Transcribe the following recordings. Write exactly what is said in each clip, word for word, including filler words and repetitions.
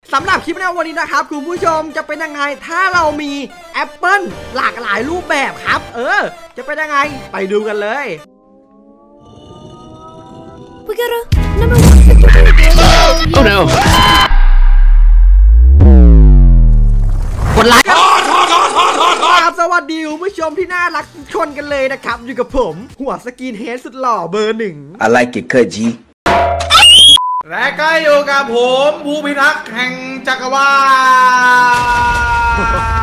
สำหรับคลิปในวันนี้นะครับคุณผู้ชมจะเป็นยังไงถ้าเรามีแอปเปิลหลากหลายรูปแบบครับเออจะเป็นยังไงไปดูกันเลย We gotta number one. Oh no. กดไลค์ครับสวัสดีคุณผู้ชมที่น่ารักชนกันเลยนะครับอยู่กับผมหัวสกินเฮดสุดหล่อเบอร์หนึ่ง I like it เคยจีและก็อยู่กับผมผู้พิทักษ์แห่งจักรวาล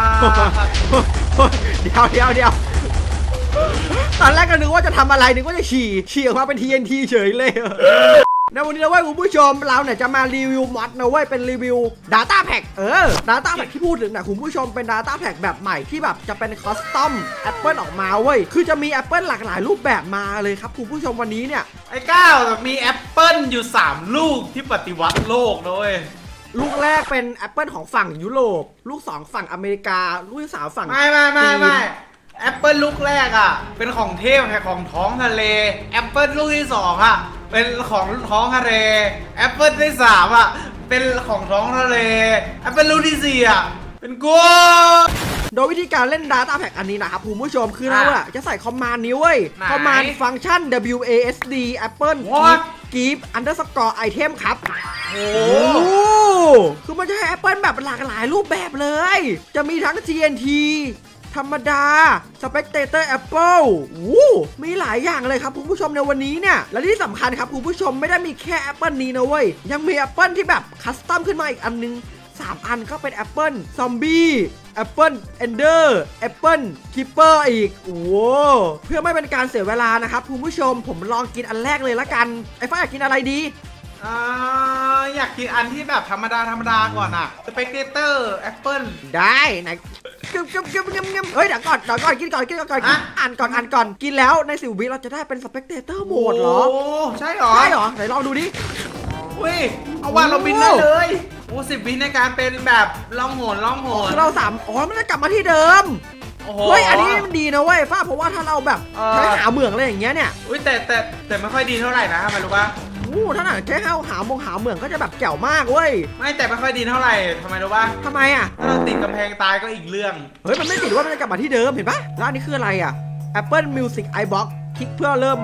เดี๋ยวเดี๋ยวเดี๋ยวตอนแรกก็นึกว่าจะทำอะไรนึกว่าจะฉี่ฉี่ออกมาเป็น ที เอ็น ที เฉยเลยในวันนี้นะเว้ยคุณผู้ชมเราเนี่ยจะมารีวิวมอดนะเว้ยเป็นรีวิว Data Pack เออ Data Pack ที่พูดถึงนะคุณผู้ชมเป็น Data Pack แบบใหม่ที่แบบจะเป็นคอสตอม Apple ออกมาเว้ยคือจะมี Apple หลากหลายรูปแบบมาเลยครับคุณผู้ชมวันนี้เนี่ยไอ้ก้าวมีแอปเปิลอยู่สามลูกที่ปฏิวัติโลกนะเว้ยลูกแรกเป็น Apple ของฝั่งยุโรปลูกสองฝั่งอเมริกาลูกที่สามฝั่งไม่ไม่ไม่ไม่แอปเปิลลูกแรกอ่ะเป็นของเทพแห่งของท้องทะเลแอปเปิลลูกที่สองอ่ะเป็นของท้องทะเลแอปเปิลที่สามอ่ะเป็นของท้องทะเลแอปเปิลลูกที่สี่อ่ะเป็นกูโดยวิธีการเล่น Data Pack อันนี้นะครับคุณผู้ชมคือเราอะจะใส่คอมมานด์นี้เว้ยคอมมานด์ฟังก์ชัน ดับเบิลยู เอ เอส ดี Apple Give Underscore Item ครับโอ้คือมันจะให้ Apple แบบหลากหลายรูปแบบเลยจะมีทั้ง ที เอ็น ที ธรรมดา Spectator Apple วู้มีหลายอย่างเลยครับคุณผู้ชมในวันนี้เนี่ยและที่สำคัญครับคุณผู้ชมไม่ได้มีแค่ Apple นี้นะเว้ยยังมี Apple ที่แบบคัสตอมขึ้นมาอีกอันนึงสามอันก็เป็น Apple Zombie Apple Ender Apple Keeper อีกโอ้เพื่อไม่เป็นการเสียเวลานะครับคุณผู้ชมผมลองกินอันแรกเลยละกันไอ้ฟ้าอยากกินอะไรดีอ่าอยากกินอันที่แบบธรรมดาธรรมดาก่อนอะ Spectator Apple ได้ไหนกึบกึบกึบกึบกึบเฮ้ยเดี๋ยวก่อนเดี๋ยวก่อนกินก่อนกินก่อนกินอ่านก่อนอ่านก่อนกินแล้วในสิบวิเราจะได้เป็น Spectator Mode เหรอโอ้ใช่หรอใช่หรอไหนลองดูดิอุ้ยเอาว่าเราบินได้เลยโอ้สิบวิในการเป็นแบบล่องหนล่องหนเราสามอ๋อมันจะกลับมาที่เดิมเฮ้ยอันนี้มันดีนะเว้ยฟ้าเพราะว่าถ้าเราแบบใช้หาเหมืองอะไรอย่างเงี้ยเนี่ยอุ้ยแต่แต่แต่ไม่ค่อยดีเท่าไหร่นะทำไมรู้ป่ะอู้ถ้าหากแค่หาหมงหาเหมืองก็จะแบบแจ๋วมากเว้ยไม่แต่ไม่ค่อยดีเท่าไหร่ทำไมรู้ป่ะทำไมอ่ะถ้าเราติดกำแพงตายก็อีกเรื่องเฮ้ยมันไม่ติดว่ามันจะกลับมาที่เดิมเห็นปะแล้วอันนี้คืออะไรอ่ะ Apple Music iBox คลิกเพื่อเริ่ม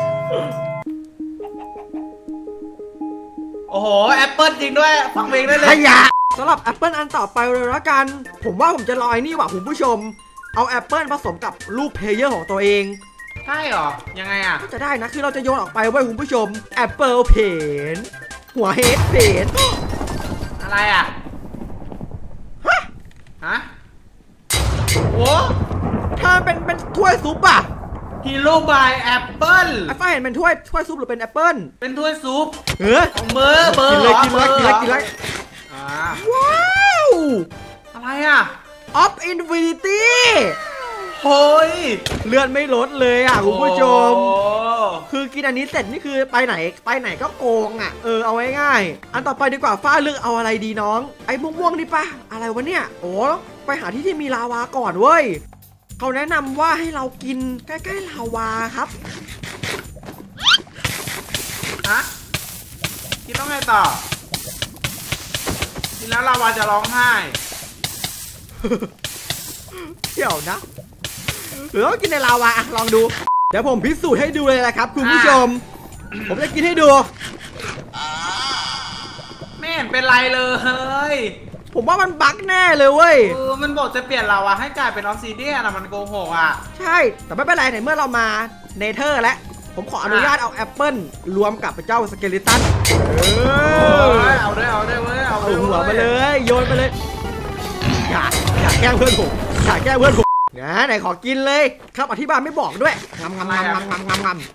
โอ้โห Apple จริงด้วยฟังเพลงได้เลยขยะสำหรับ Apple อันต่อไปเลยละกันผมว่าผมจะลอยนี่ว่ะคุณผู้ชมเอา Apple ผสมกับรูปเพลเยอร์ของตัวเองใช่หรอยังไงอ่ะก็จะได้นะคือเราจะโยนออกไปไว้คุณผู้ชม Apple Pen หัวเฮดเพนอะไรอ่ะฮะฮะโอ้ถ้าเป็นเป็นถ้วยซุปอ่ะฮีโร่บายแอปเปิลไอ้ฟ้าเห็นเป็นถ้วยถ้วยซุปหรือเป็นแอปเปิลเป็นถ้วยซุปเออเบอร์เบอร์กินเลยกินเลยกินเลยกินเลยว้าวอะไรอ่ะ of Infinity โฮ้ยเลือดไม่ลดเลยอ่ะคุณผู้ชมคือกินอันนี้เสร็จนี่คือไปไหนไปไหนก็โกงอ่ะเออเอาไว้ง่ายอันต่อไปดีกว่าฟ้าเลือกเอาอะไรดีน้องไอ้ม่วงๆนี่ปะอะไรวะเนี่ยโอ้ไปหาที่ที่มีลาวาก่อนเว้ยเขาแนะนำว่าให้เรากินใกล้ๆลาวาครับฮะกินต้องไงต่อกินแล้วลาวาจะร้องไห้เดี๋ยวนะหรือว่ากินในลาวาลองดูเดี๋ยวผมพิสูจน์ให้ดูเลยนะครับคุณผู้ชมผมจะกินให้ดูไม่เห็นเป็นไรเลยผมว่ามันบั๊กแน่เลยเว้ยเออมันบอกจะเปลี่ยนลาวาให้กลายเป็นออฟซิเดียนอะมันโกหกอ่ะใช่แต่ไม่เป็นไรในเมื่อเรามาเนเธอร์แล้วผมขออนุญาตเอาแอปเปิลรวมกับเจ้าสเกลิตันเออเอาด้วยเอาด้วยเว้ยเอาหัวมาเลยโยนไปเลยอยากอยากแกล้งเพื่อนผมอยากแกล้งเพื่อนผมนะไหนขอกินเลยครับอธิบายไม่บอกด้วยงำงำงำงำงำงำงำ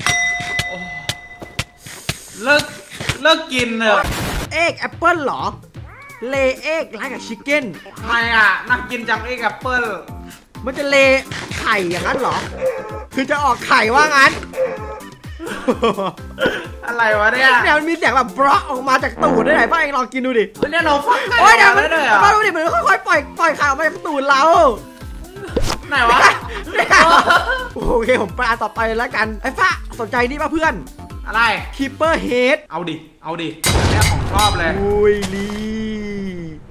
เลิกเลิกกินเถอะเอ็กแอปเปิลหรอเลเอ็กไลค์กับชิคเก้นทำไมอ่ะนักกินจังเอ็กแอปเปิลมันจะเลไข่อย่างนั้นหรอคือจะออกไข่ว่างั้นอะไรวะเนี่ยเนี่ยมันมีเสียงแบบบล็อกออกมาจากตูดได้ไหนป้าเองลองกินดูดิเนี่ยเราฟังโอ้ยเดี๋ยวมันมาดูดิมันค่อยๆปล่อยปล่อยไข่ออกมาจากตูดเราไหนวะโอเคผมไปอันต่อไปแล้วกันไอ้ฟ้าสนใจนี่ป่ะเพื่อนอะไร Keeper Head เอาดิเอาดิเรื่องของชอบเลยอุ้ยลี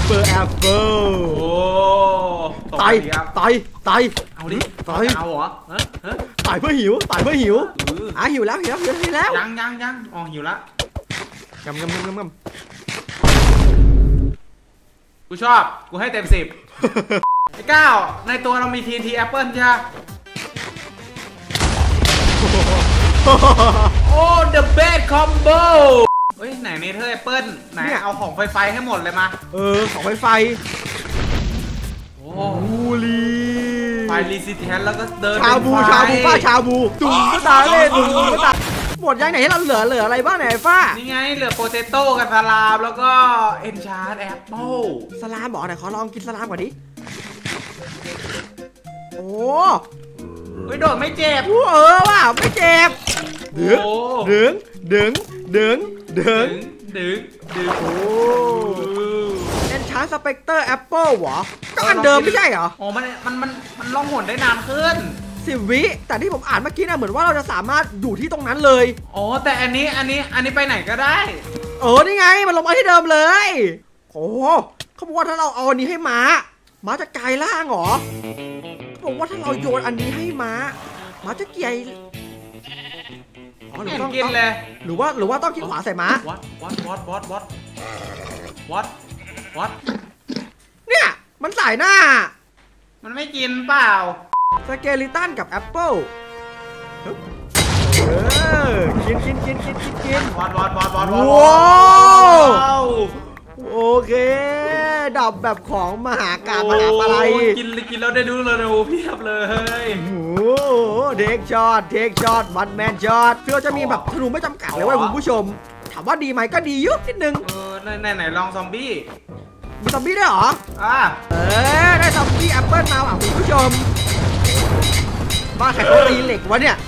เปอร์แอปเปิลโอ้ตตายครับตายตายเอาดิตายเอาเหรอเฮ้ยเฮ้ยตายเพื่อหิวตายเพื่อหิวเอออ่ะหิวแล้วหิวแล้วหิวแล้วหิวแล้วยังยังยังอ๋อหิวละงำงำงำงำงำกูชอบกูให้เต็มสิบไอ้ก้าวในตัวเรามี ที เอ็น ที Apple ใช่ไหมโอ้ the best combo เฮ้ยไหนเนเธอร์แอปเปิลไหนเอาของไฟไฟให้หมดเลยมาเออของไฟไฟโอ้บูลีไฟรีซิแทนแล้วก็เดินชาบูเป็นไฟชาบูป้าชาบูจุ่มก็ตายเลยจุ่มก็ตายหมดยังไหนให้เราเหลือเหลืออะไรบ้างไหนฟ้านี่ไงเหลือโปเตโต้กับสลามแล้วก็เอนชาร์ดแอปเปิลสลามบอกไหนขอลองกินสลามก่อนดิโอ้เฮ้ยโดดไม่เจ็บโหเออว่ะไม่เจ็บโอ้ดึงดึงดึงดึงดึงดึงดึงโอ้เอนชาร์สเปกเตอร์แอปเปิลเหรอก็อันเดิมไม่ใช่เหรอโอ้มันมันมันมันล่องหนได้นานขึ้นสิบวิแต่ที่ผมอ่านเมื่อกี้นะเหมือนว่าเราจะสามารถอยู่ที่ตรงนั้นเลยอ๋อแต่อันนี้อันนี้อันนี้ไปไหนก็ได้เออนี่ไงมันลงมาที่เดิมเลยโอ้เขาบอกว่าถ้าเราเอาอันนี้ให้ม้าม้าจะกลายร่างเหรอเขาบอกว่าถ้าเราโยนอันนี้ให้ม้าม้าจะเกลายอ๋อหรือเห็นต้องกินเลยหรือว่าหรือว่าต้องคลิกขวาใส่ม้าวัดวัดวัดวัดวัดวัดวัดเนี่ยมันสายหน้ามันไม่กินเปล่าสเกลิตันกับแอปเปิลเออกินกินกินกินกินกินวัดวัดวัดวัดวัดว้าววโอเคดับแบบของมหากาพย์มหาปลายโอ้ยกินเลยกินแล้วได้ดูเลยนะโอ้เพียบเลยโอ้โหเทคช็อตเทคช็อตวันแมนช็อตคือเราจะมีแบบธนูไม่จำกัดเลยเว้ยคุณผู้ชมถามว่าดีไหมก็ดีเยอะนิดนึงเออไหนไหนไหนลองซอมบี้มีซอมบี้ด้วยเหรออ่ะเออได้ซอมบี้แอปเปิลมาว่ะคุณผู้ชมบ้าใครเขาตีเหล็กวะเนี่ย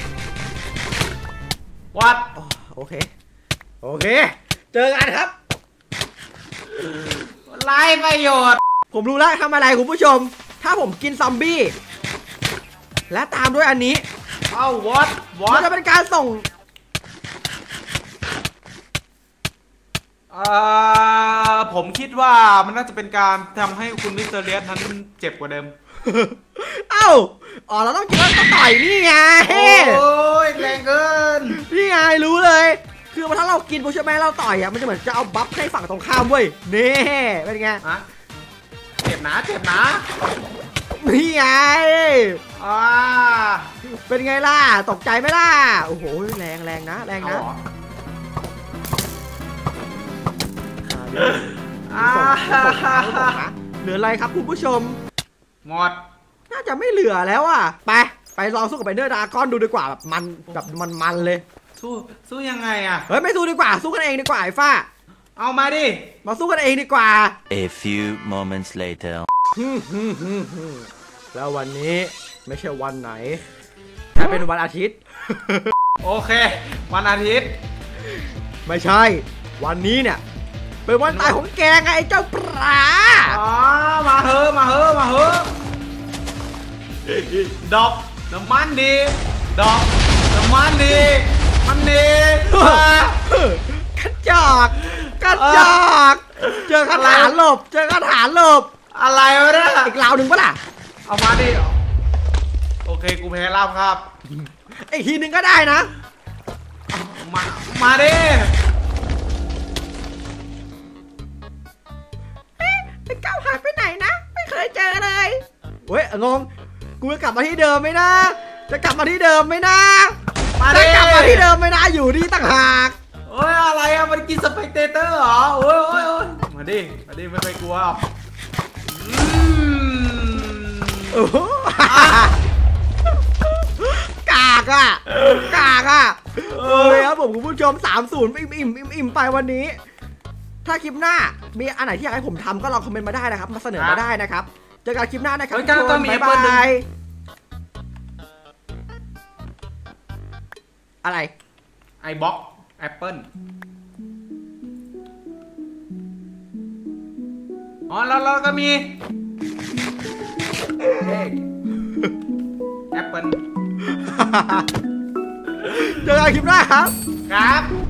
วัดอ๋อโอเคโอเค เจอกันครับไล่ประโยชน์ผมรู้แล้วทำอะไรคุณผู้ชม ถ้าผมกินซอมบี้และตามด้วยอันนี้เอ้าวัดวัมัดนจะเป็นการส่งเอ่อผมคิดว่ามันน่าจะเป็นการทำให้คุณมิสเตอร์เลียสนั้นเจ็บกว่าเดิมเอ้าอ๋อเราต้องกินแล้วก็ต่อยนี่ไงโอ้ยแรงเกินนี่ไงรู้เลย คือถ้าเรากินปุ๊บใช่ไหมเราต่อยอ่ะมันจะเหมือนจะเอาบัฟให้ฝั่งตรงข้ามเว้ยนี่เป็นไงฮะเจ็บนะเจ็บนะนี่ไงอ่าเป็นไงล่ะตกใจไหมล่ะโอ้โหแรงแรงนะแรงเอานะเหรออ่าเหลืออะไรครับคุณผู้ชมหมดน่าจะไม่เหลือแล้วอ่ะไปไปลองสู้กับไบเดอร์ดราก้อนดูดีกว่าแบบมันแบบมันมันเลยสู้สู้ยังไงอ่ะเฮ้ยไม่สู้ดีกว่าสู้กันเองดีกว่าไอ้ฟ้าเอามาดิมาสู้กันเองดีกว่า A few moments later. แล้ววันนี้ไม่ใช่วันไหนแต่เป็นวันอาทิตย์โอเค วันอาทิตย์ไม่ใช่ วันนี้เนี่ยเป็นวันตายของแกไงไอ้เจ้าปลาอ๋อมาเฮอะมาเฮอะมาเฮอะดอกน้ำมันดีดอกน้ำมันดีมันดีกระจอกกระจอกเจอคาถาหลบเจอคาถาหลบอะไรวะเนี่ยอีกราวหนึ่งปะล่ะเอามาดิโอเคกูแพ้รอบครับอีกทีหนึ่งก็ได้นะมามาดิไอ้ก้าวหายไปไหนนะ ไม่เคยเจอเลยเว้ยงงกูจะกลับมาที่เดิมไหมนะ จะกลับมาที่เดิมไหมนะมาจะดิกลับมาที่เดิมไหมนะอยู่นี่ต่างหากโอ้ยอะไรอะมันกินสเปกเตเตอร์เหรอโอ้ยโอ้ยโอ้ยมาดิมาดิไม่เคยกลัวหรอกอืมโอ้โหกากอ่ะกากอ่ะโอเคครับผมคุณผู้ชมสามศูนย์อิ่มอิ่มอิ่มอิ่มไปวันนี้ ถ้าคลิปหน้ามีอันไหนที่อยากให้ผมทำก็ลองคอมเมนต์มาได้นะครับมาเสนอมาได้นะครับเจอกันคลิปหน้านะครับเฮ้ยก็ก็มีบ๊ายแอปเปิ้ลหนึ่งบายอะไรไอบ็อกแอปเปิลอ๋อแล้วเราก็มีแอปเปิลเจอกันคลิปหน้าครับครับ